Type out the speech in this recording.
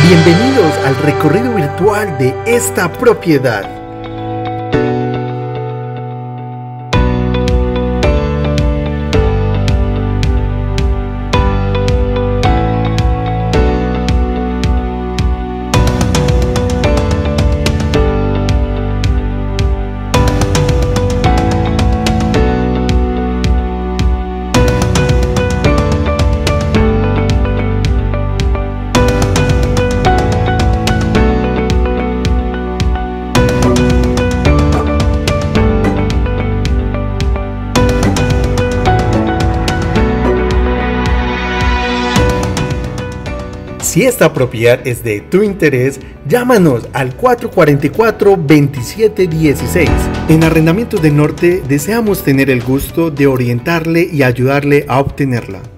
Bienvenidos al recorrido virtual de esta propiedad. Si esta propiedad es de tu interés, llámanos al 444-2716. En Arrendamientos del Norte deseamos tener el gusto de orientarle y ayudarle a obtenerla.